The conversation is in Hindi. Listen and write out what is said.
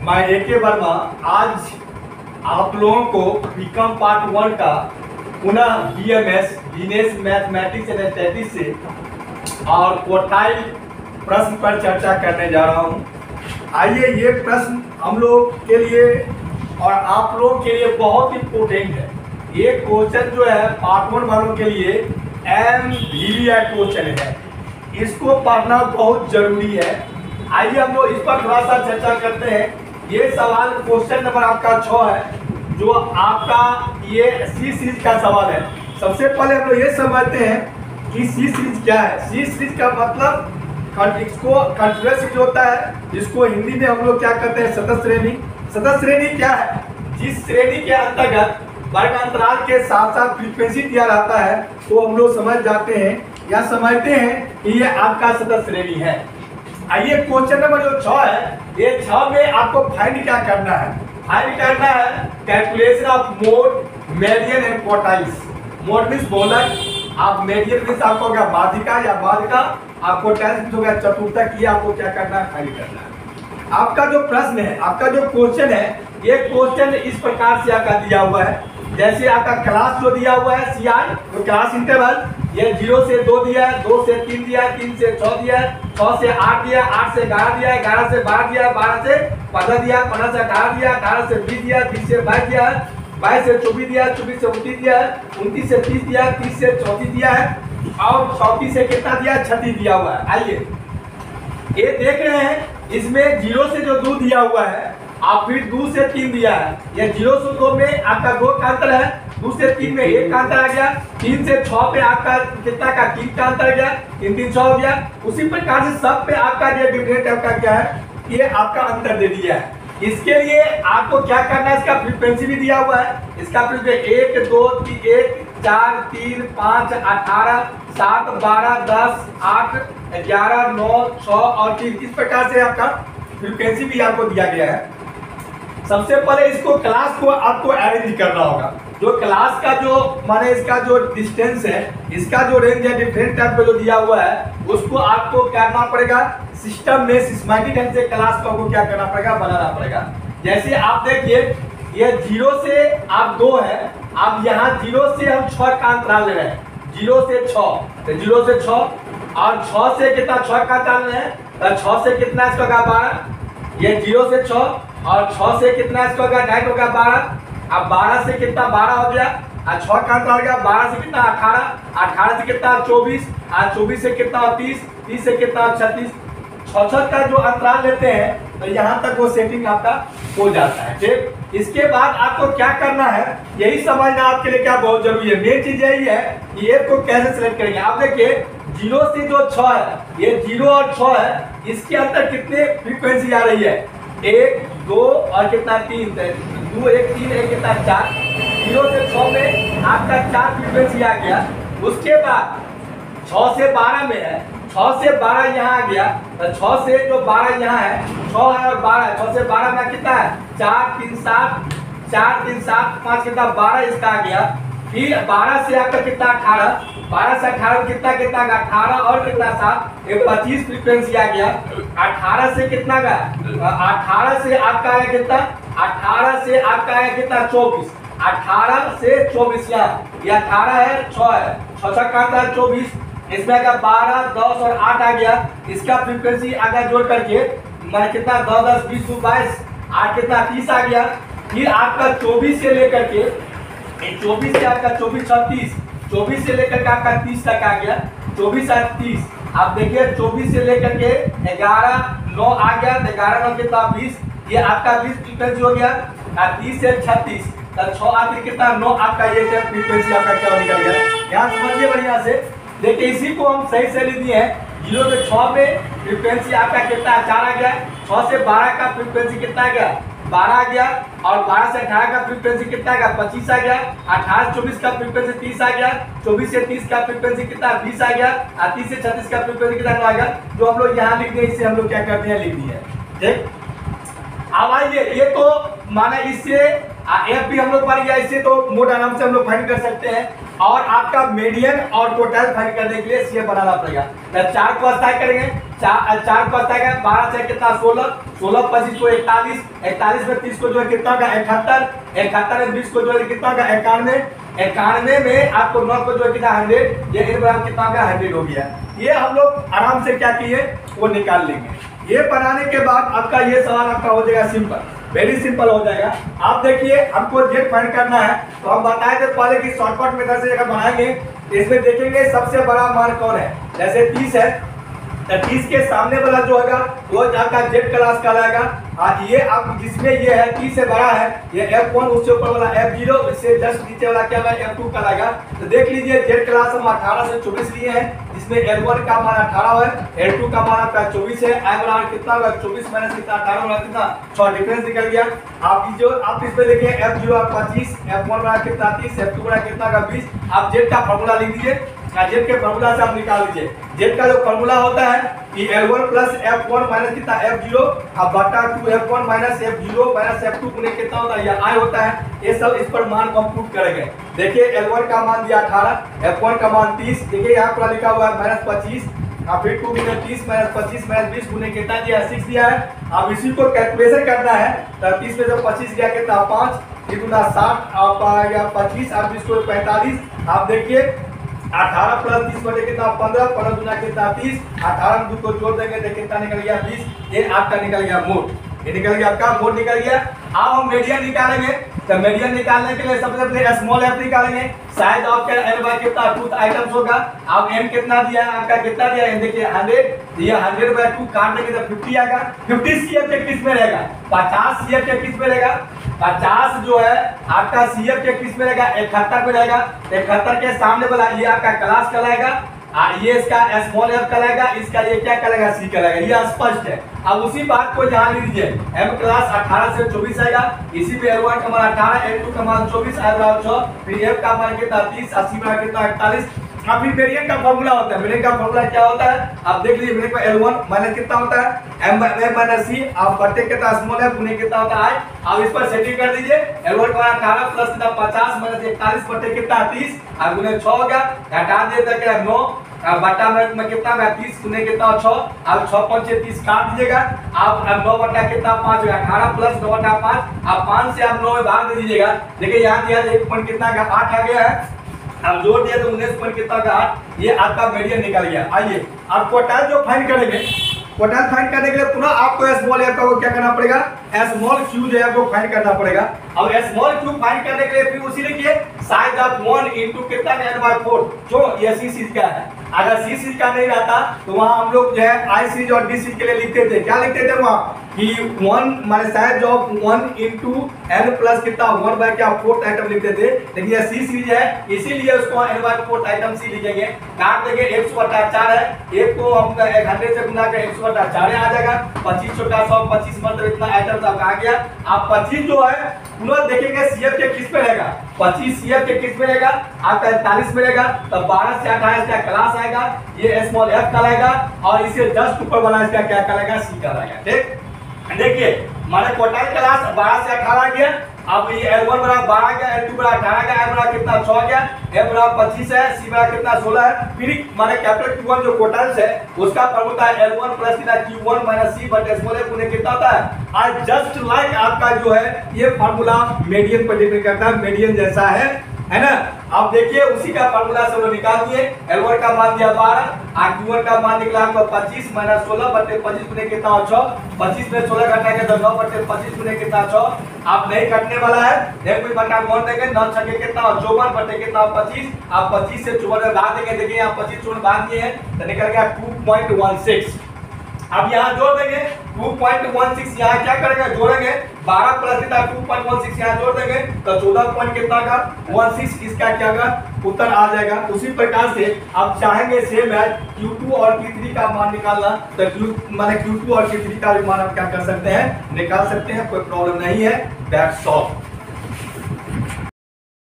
मैं AK वर्मा आज आप लोगों को बीकॉम पार्ट 1 का पुनः BMS business mathematics and statistics से और क्वार्टाइल प्रश्न पर चर्चा करने जा रहा हूं। आइए, ये प्रश्न हम लोग के लिए और आप लोगों के लिए बहुत इम्पोर्टेंट है। ये क्वेश्चन जो है पार्ट 1 वालों के लिए MVVI क्वेश्चन है, इसको पढ़ना बहुत जरूरी है। आइए हम लोग इस पर थोड़ा सा चर्चा करते हैं। ये सवाल क्वेश्चन नंबर आपका 6 है, जो आपका ये सी सीरीज का सवाल है। सबसे पहले हम लोग ये समझते हैं कि सी सीरीज क्या है। सी सीरीज का मतलब इसको कंटीन्यूअस सीरीज होता है, जिसको हिंदी में हम लोग क्या कहते हैं, सतत श्रेणी। सतत श्रेणी क्या है? जिस श्रेणी के अंतर्गत वर्ग अंतराल के साथ साथ फ्रीक्वेंसी दिया रहता है, तो हम लोग समझ जाते हैं या समझते हैं कि ये आपका सतत श्रेणी है। आइए, क्वेश्चन नंबर जो 6 है, ये 6 में आपको फाइंड क्या करना है? फाइंड करना है calculation of mode, median and quartiles. Mode means बोलक, आप मेडियन मींस आपको क्या बाधिका या बाधिका, आपको टेंस हो गया चतुर्थक। ये आपको क्या करना है? फाइंड करना है। आपका जो प्रश्न है, आपका जो क्वेश्चन है, ये क्वेश्चन इस प्रकार से आपका दिया हुआ है। जैसे आपका क्लास जो दिया हुआ है CI, तो क्लास इंटरवल ये 0 से 2 दिया है, 2 से 3 दिया है, 3 से 6 दिया है, 6 से 8 दिया है, 8 से 11 दिया है, 11 से 12 दिया है, 12 से 15 दिया है, 15 से 18 दिया है, 18 से 20 दिया है, 20 से 22 दिया है, 22 से 24 दिया है, 24 से 29 दिया है, 29 से 30 दिया है, 30 से 34 दिया है, और 34 से कितना दिया है? 36 दिया हुआ है। आइए, ये देख रहे हैं, इसमें 0 से जो 2 दिया हुआ है, आप फिर 2 से 3 दिया है। ये 0 से 2 में आपका 2 का अंतर है, 2 से 3 में 1 का अंतर आ गया, 3 से 6 पे आपका कितना का 3 का अंतर आ गया, 3 3 6 हो गया। उसी प्रकार से सब पे आपका ये डिफरेंट आपका क्या है, ये आपका अंतर दे दिया है। इसके लिए आपको क्या करना है? इसका फ्रीक्वेंसी भी दिया हुआ है। इसका फ्रीक्वेंसी 1 2 3 1 4 3 5 18 7 12 10 8 11 9 6 और 3, इस प्रकार से आपका फ्रीक्वेंसी भी आपको दिया गया है। सबसे पहले इसको क्लास को आपको अरेंज करना होगा। जो क्लास का जो माने इसका जो डिस्टेंस है, इसका जो रेंज है, डिफरेंट टाइप का जो दिया हुआ है, उसको आपको करना पड़ेगा सिस्टम में सिस्टमैटिक ढंग से क्लास को आपको क्या करना पड़ेगा? बनाना पड़ेगा। जैसे आप देखिए, ये 0 से आप 2 है, अब यहाँ 0 से हम 6 का अंतराल ले रहे हैं, 0 से 6, तो 0 से 6 और 6 से कितना 6 का अंतराल ले रहे हैं, तो 6 से कितना इसका होगा 12। ये 0 से 6 और 6 से कितना इसका होगा 2.5 होगा 12। अब 12 से कितना 12 हो गया, और 6 का अंतर हो गया, 12 से कितना 18, 18 से कितना 24, और 24 से कितना 30, 30 से कितना 36, 6 का जो अंतराल लेते हैं, तो यहाँ तक वो सेटिंग आपका हो जाता है। ठीक, इसके बाद आपको क्या करना है, यही समझना आपके लिए क्या बहुत जरूरी है। मेन चीज यही है कि ये को कैसे सिलेक्ट करेंगे। आप देखिए, 0 से जो 6 है, ये 0 और 6 है, इसके अंदर कितने फ्रीक्वेंसी आ रही है? 1 2 और कितना 3, 2 1 3 1 कितना 4। 0 से 6 में आपका 4 फ्रीक्वेंसी आ गया। उसके बाद 6 से 12 में है, 6 से 12 यहाँ आ गया, तो 6 से जो 12 यहाँ है, 6 है और 12 है, 6 से 12 में कितना है? 4 3 7, 4 3 7 5 कितना 12 इसका आ गया। फिर 12 से आपका कितना 18, 12 से 18 कितना कितना 18 और कितना 7, एक 25 फ्रीक्वेंसी आ गया। 18 से कितना का 18 से आपका आया कितना, 18 से आपका आया कितना 24, 18 से 24 ये 18 है, 6 है, 6 का आता है 24, इसमें का 12 10 और 8 आ गया। इसका फ्रीक्वेंसी आगे जोड़ करके मैं कितना 10 10 20 22 8 कितना 30 आ गया। फिर आपका 24 से लेकर के 24 से आपका 24 36, 24 से लेकर के आपका 30 तक आ गया, 24 और 30। आप देखिए 24 से लेकर के 11 9 आ गया, 11 9 कितना 20, ये आपका 20 फ्रीक्वेंसी हो गया। 30 से 36, तो 6 आखिर कितना 9 आपका ये फ्रीक्वेंसी आपका क्या निकल गया। यहाँ समझिए बढ़िया से, देखिए इसी को हम सही से लिए हैं। 0 से 6 में फ्रीक्वेंसी आपका कितना 4 आ गया, 6 से 12 का फ्रीक्वेंसी कितना आ गया 12 आ गया, और 12 से 18 का फ्रीक्वेंसी कितना आ गया 25 आ गया, 18 से 24 का फ्रीक्वेंसी 30 आ गया, 24 से 30 का फ्रीक्वेंसी कितना 20 आ गया, और 30 से 36 का फ्रीक्वेंसी कितना आ गया, जो हम लोग यहाँ लिख दिए, इससे हम लोग क्या करते हैं लिख दिए। ठीक, अब आइए, ये तो माना इससे एफ भी हम लोग पढ़ गया, इससे तो मोड आराम से हम लोग फाइंड कर सकते हैं। और आपका मीडियन और टोटल फाइंड करने के लिए सीए बनाना पड़ेगा। तो 4 को स्थाई करेंगे, चार बचता है 12 से कितना 16, 16 25 को 41, 41 में 30 को जो है कितना होगा 71, 71 में 20 को जो है कितना होगा 91, 91 में आपको 9 को जो है कितना 100, ये इन बराबर कितना होगा 100 हो गया। ये हम लोग आराम से क्या किए वो निकाल लेंगे। ये बनाने के बाद आपका ये सवाल आपका हो जाएगा सिंपल, वेरी सिंपल हो जाएगा। आप देखिए हमको जेड फाइंड करना है तो हम बताए थे पहले कि शॉर्टकट मेथड से अगर बनाएंगे इसमें देखेंगे सबसे बड़ा मान कौन है। जैसे 30 है तो 30 के सामने वाला जो होगा वो आपका जेड क्लास कहलाएगा। ये आप जिसमें ये है 30 से बड़ा है ये F1, उससे ऊपर वाला F0, इससे जस्ट नीचे वाला क्या है F2 कहलाएगा। तो देख लीजिए जेड क्लास हम 18 से 24 लिए हैं, जिसमें L1 का मान 18 है, L2 का मान आपका 24 है। I बराबर कितना होगा 24 माइनस कितना 18 होगा कितना 6, डिफरेंस निकल गया। आप इसमें देखिए F0 25, F1 बराबर कितना 30, F2 बराबर कितना होगा 20। आप जेड का फॉर्मूला लिख दीजिए, जेड के फॉर्मूला से आप निकाल लीजिए। जेड का जो फॉर्मूला होता है कि L1 प्लस F1 माइनस कितना F0 अब बटा 2F1 minus F0 minus F2 गुने कितना होता है, यह I होता है। ये सब इस पर मान कंप्यूट करेंगे। देखिए L1 का मान दिया 18, F1 का मान 30, देखिए यहाँ पर लिखा हुआ है माइनस 25, अब फिर 2 गुने 30 माइनस 25 माइनस 20 गुने कितना दिया है 6 दिया है। अब इसी को कैलकुलेशन करना है तो 30 में से 25 गया कितना 5, 3 गुना 60 आप आ गया 25, अब इसको 45। आप देखिए 18 प्लस 30 बटे कितना 15, 15 गुना कितना 30, 18 में 2 को जोड़ देंगे तो कितना निकल गया 20। ये आपका निकल गया मोड, ये निकल गया आपका मोड निकल गया। अब हम मीडियन निकालेंगे तो मीडियन निकालने के लिए सबसे पहले स्मॉल एफ निकालेंगे। साइज आपका एन बाय कितना 2 आइटम्स होगा। अब एन कितना दिया है आपका कितना दिया है देखिए 100 दिया, 100 बाय 2 काट देंगे तो 50 आएगा। 50 सीएफ के किस में रहेगा 50 सीएफ के किस में रहेगा 50 जो है आपका सीएफ के किस में रहेगा 71 में रहेगा। 71 के सामने वाला ये आपका क्लास कहलाएगा, ये इसका स्मॉल एफ कहलाएगा, इसका ये क्या कहलाएगा सी कहलाएगा। ये स्पष्ट है। अब उसी बात को ध्यान लीजिए, एम क्लास 18 से 24 आएगा, इसी में L1 का मान 18, L2 का मान 24, I बराबर 6, फिर F का मान कितना 30, 80 बराबर कितना 41। अब फिर वेरिएंट का फॉर्मूला होता है, वेरिएंट का फॉर्मूला क्या होता है आप देख लीजिए। वेरिएंट में L1 माइनस कितना होता है M माइनस C, आप बटे कितना स्मॉल एफ गुने कितना होता है I। अब इस पर सेटिंग कर दीजिए। L1 का 18 प्लस कितना 50 माइनस 41 बटे कितना 30, अब गुने 6 हो गया, घटा दिए तो क्या 9, बटा में कितना है 30 गुने कितना 6, अब 6 5 30 काट दीजिएगा। आप 9 बटा कितना 5 होगा 18 प्लस 9 बटा 5, आप 5 से आप 9 में भाग दे दीजिएगा। देखिए यहाँ दिया 1 पॉइंट कितना का 8 आ गया है, अब जोड़ दिया तो 19 पॉइंट कितना का 8, ये आपका मीडियन निकल गया। आइए अब टोटल जो फाइंड करेंगे, टोटल फाइंड करने के लिए पुनः आपको स्मॉल एफ का क्या करना पड़ेगा स्मॉल क्यू जो है आपको फाइंड करना पड़ेगा। अब स्मॉल क्यू फाइंड करने के लिए फिर उसी लिखिए साइज ऑफ 1 इनटू कितना n/4, जो ये सी सीरीज का है। अगर सी सीरीज का नहीं रहता तो वहां हम लोग जो है आई सीरीज और डी सीरीज के लिए लिखते थे, क्या लिखते थे वहां कि 1 माने size of 1 into n plus कितना 1 बाय क्या 4th आइटम लिखते थे, लेकिन ये सी सीरीज है इसीलिए उसको n/4 आइटम सी लिखेंगे। काट देंगे 100/4 है, एक को हम 100 से गुना कर 100/4 आ जाएगा। 25 छोटा 100 25 मतलब इतना आइटम तक आ गया। आप 25 जो है पुनः देखेंगे सीएफ के किस पे रहेगा, 25 सीएफ के किस पे रहेगा आपका 41 में रहेगा। तो 12 से 28 का क्लास आएगा, ये स्मॉल एफ कहलाएगा और इसे जस्ट ऊपर वाला इसका क्या कहलाएगा सी कहलाएगा। ठीक देखिए हमारे टोटल क्लास 12 से 18 आ गया। अब ये L1 बराबर 12 गया, L2 बराबर 18 गया, I बराबर कितना 6 गया, F बराबर 25 है, C बराबर कितना 16 है। फिर हमारे कैपिटल Q1 जो टोटल्स है उसका फॉर्मूला है L1 प्लस कितना Q1 माइनस C बटे स्मॉल f गुने कितना होता है आज जस्ट लाइक आपका जो है ये फॉर्मूला मीडियन पर डिपेंड करता है, मीडियन जैसा है ना। आप देखिए उसी का फॉर्मूला से वो निकाल दिए। L1 का मान दिया 12, Q1 का मान निकला आपको 25 माइनस 16 बटे 25 गुने कितना 6, 25 में 16 घटाएंगे तो 9 बटे 25 गुने कितना 6। आप नहीं कटने वाला है, देखो कोई बटा 1 देंगे 9 छके कितना 54 बटे कितना 25। आप 25 से 54 में भाग देंगे, देखिए आप 25 से भाग दिए हैं तो निकल गया 2.16। अब यहाँ जोड़ देंगे 2.16, यहाँ क्या करेंगे जोड़ेंगे 12 प्लस कितना 2.16 यहाँ जोड़ देंगे तो 14 पॉइंट कितना का 16, इसका क्या का उत्तर आ जाएगा। उसी प्रकार से आप चाहेंगे सेम है Q2 और Q3 का मान निकालना तो Q2 और Q3 का भी मान आप क्या कर सकते हैं निकाल सकते हैं, कोई प्रॉब्लम नहीं है। That's all.